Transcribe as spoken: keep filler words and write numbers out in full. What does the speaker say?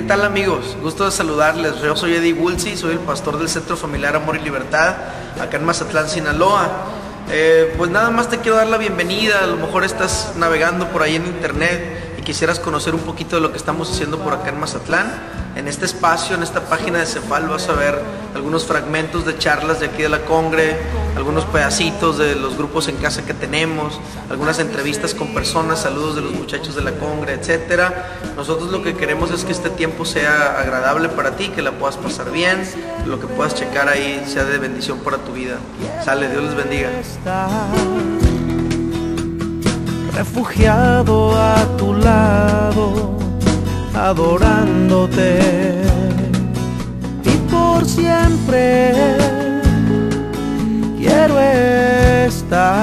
¿Qué tal, amigos? Gusto de saludarles. Yo soy Eddie Woolsey, soy el pastor del Centro Familiar Amor y Libertad, acá en Mazatlán, Sinaloa. Eh, pues nada más te quiero dar la bienvenida. A lo mejor estás navegando por ahí en internet y quisieras conocer un poquito de lo que estamos haciendo por acá en Mazatlán. En este espacio, en esta página de Cefal, vas a ver algunos fragmentos de charlas de aquí de la Congre, algunos pedacitos de los grupos en casa que tenemos, algunas entrevistas con personas, saludos de los muchachos de la Congre, etcétera. Nosotros lo que queremos es que este tiempo sea agradable para ti, que la puedas pasar bien, lo que puedas checar ahí sea de bendición para tu vida. Sale, Dios les bendiga. Refugiado a tu lado, adorándote y por siempre quiero estar.